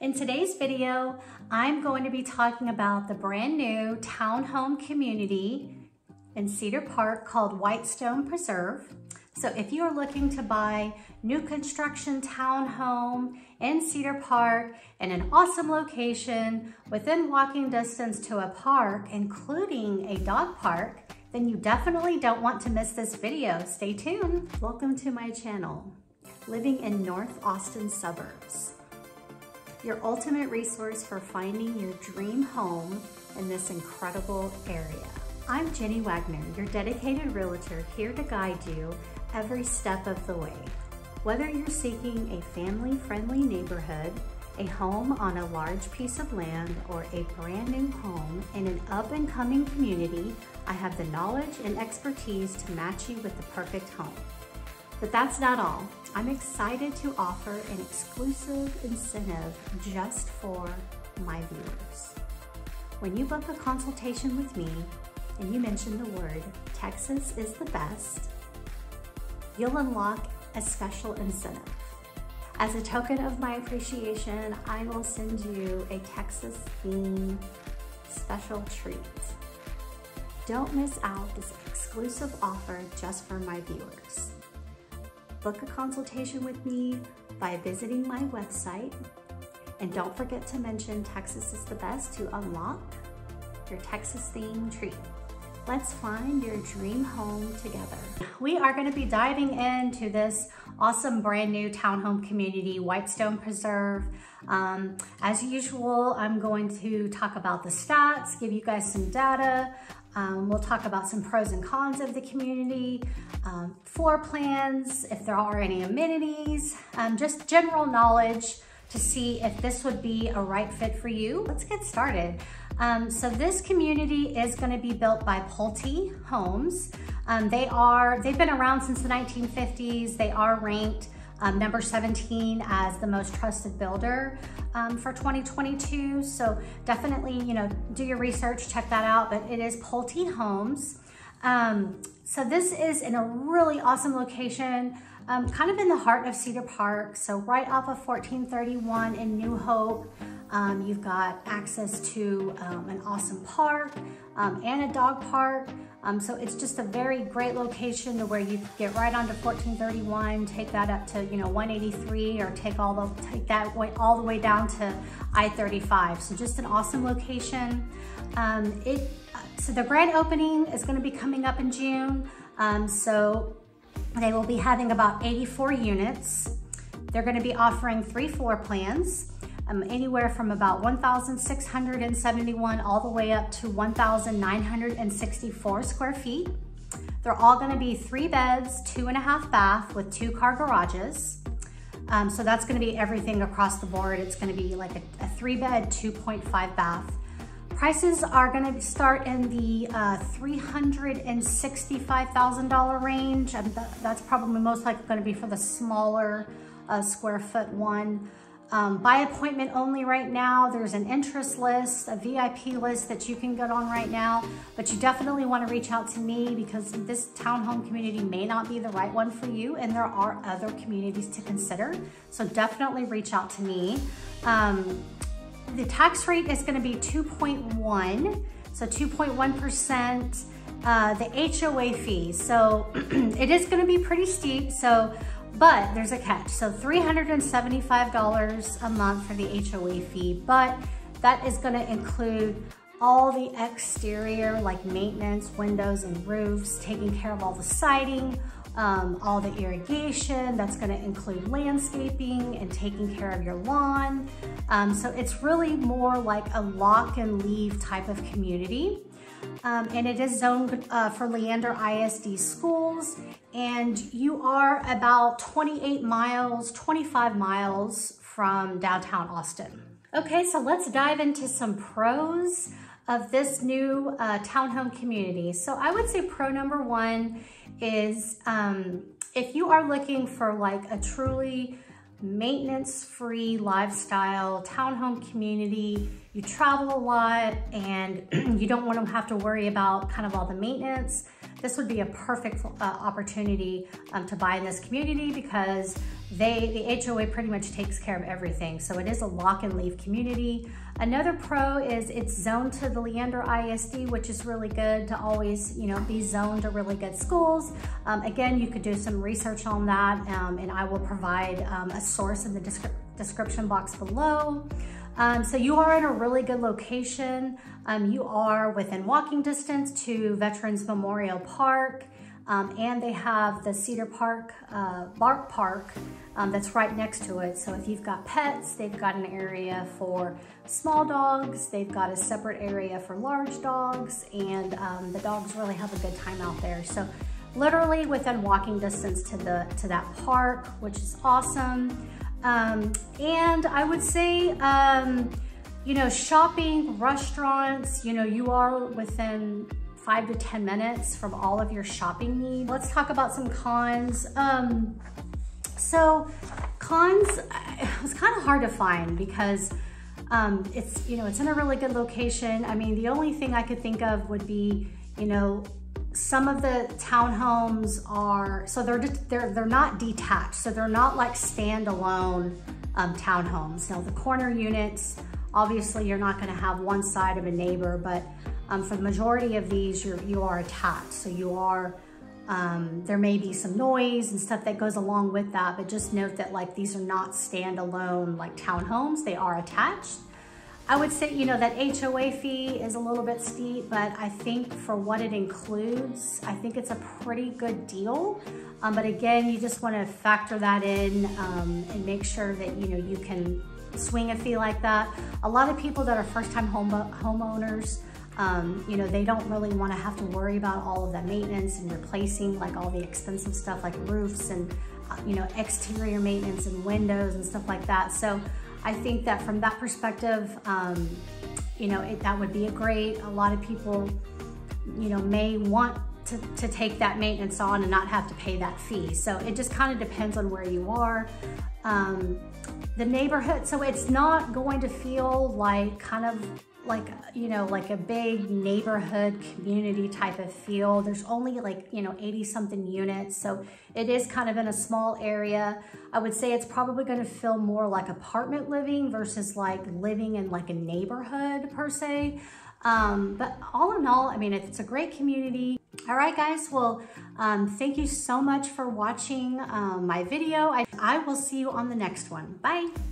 In today's video, I'm going to be talking about the brand new townhome community in Cedar Park called Whitestone Preserve. So if you are looking to buy new construction townhome in Cedar Park in an awesome location within walking distance to a park, including a dog park, then you definitely don't want to miss this video. Stay tuned. Welcome to my channel, living in North Austin suburbs. Your ultimate resource for finding your dream home in this incredible area. I'm Jenny Wagner, your dedicated realtor, here to guide you every step of the way. Whether you're seeking a family-friendly neighborhood, a home on a large piece of land, or a brand new home in an up-and-coming community, I have the knowledge and expertise to match you with the perfect home. But that's not all. I'm excited to offer an exclusive incentive just for my viewers. When you book a consultation with me and you mention the word Texas is the best, you'll unlock a special incentive. As a token of my appreciation, I will send you a Texas themed special treat. Don't miss out this exclusive offer just for my viewers. Book a consultation with me by visiting my website, and don't forget to mention Texas is the best to unlock your Texas themed treat. Let's find your dream home together. We are going to be diving into this awesome brand new townhome community, Whitestone Preserve. As usual, I'm going to talk about the stats, give you guys some data. We'll talk about some pros and cons of the community, floor plans, if there are any amenities, just general knowledge to see if this would be a right fit for you. Let's get started. So this community is going to be built by Pulte Homes. They've been around since the 1950s. They are ranked number 17 as the most trusted builder for 2022. So definitely, do your research, check that out, but it is Pulte Homes. So this is in a really awesome location, kind of in the heart of Cedar Park. So right off of 1431 in New Hope. You've got access to an awesome park and a dog park. So it's just a very great location to where you get right onto 1431, take that up to 183, or take that way all the way down to I-35. So just an awesome location. So the grand opening is going to be coming up in June. So they will be having about 84 units. They're going to be offering 3 floor plans. Anywhere from about 1,671 all the way up to 1,964 square feet. They're all going to be 3 beds, 2.5 bath with 2 car garages. So that's going to be everything across the board. It's going to be like a 3 bed, 2.5 bath. Prices are going to start in the $365,000 range. That's probably most likely going to be for the smaller square foot one. By appointment only right now. There's an interest list, a VIP list that you can get on right now, but you definitely want to reach out to me because this townhome community may not be the right one for you, and there are other communities to consider. So definitely reach out to me. The tax rate is going to be 2.1, so 2.1%. The HOA fee, so it is going to be pretty steep. But there's a catch. So $375 a month for the HOA fee, but that is going to include all the exterior, like maintenance, windows and roofs, taking care of all the siding, all the irrigation. That's going to include landscaping and taking care of your lawn. So it's really more like a lock and leave type of community. And it is zoned for Leander ISD schools, and you are about 25 miles from downtown Austin. Okay, so let's dive into some pros of this new townhome community. So I would say pro number 1 is if you are looking for like a truly maintenance-free lifestyle townhome community, you travel a lot and you don't want to have to worry about kind of all the maintenance, this would be a perfect opportunity to buy in this community because the HOA pretty much takes care of everything. So it is a lock and leave community. Another pro is it's zoned to the Leander ISD, which is really good to always, you know, be zoned to really good schools. Again, you could do some research on that, and I will provide a source in the description box below. So you are in a really good location. You are within walking distance to Veterans Memorial Park, and they have the Cedar Park Park that's right next to it. So if you've got pets, they've got an area for small dogs, they've got a separate area for large dogs, and the dogs really have a good time out there. So literally within walking distance to that park, which is awesome. And I would say, you know, shopping, restaurants, you know, you are within 5 to 10 minutes from all of your shopping needs. Let's talk about some cons. So cons, it was kind of hard to find because it's, you know, it's in a really good location. I mean, the only thing I could think of would be, you know, some of the townhomes are, so they're not detached. So they're not like standalone townhomes. Now the corner units, obviously you're not gonna have one side of a neighbor, but for the majority of these, you are attached. So you are, there may be some noise and stuff that goes along with that, but just note that like these are not standalone like townhomes, they are attached. I would say, you know, that HOA fee is a little bit steep, but I think for what it includes, I think it's a pretty good deal. But again, you just want to factor that in and make sure that, you know, you can swing a fee like that. A lot of people that are first-time homeowners, you know, they don't really want to have to worry about all of that maintenance and replacing like all the expensive stuff like roofs and, you know, exterior maintenance and windows and stuff like that. So I think that from that perspective, you know, that would be a lot of people, you know, may want to take that maintenance on and not have to pay that fee. So it just kind of depends on where you are. The neighborhood, so it's not going to feel like kind of like, you know, like a big neighborhood community type of feel. There's only like, you know, 80 something units. So it is kind of in a small area. I would say it's probably going to feel more like apartment living versus like living in like a neighborhood per se. But all in all, I mean, it's a great community. All right, guys. Well, thank you so much for watching my video. I will see you on the next one. Bye.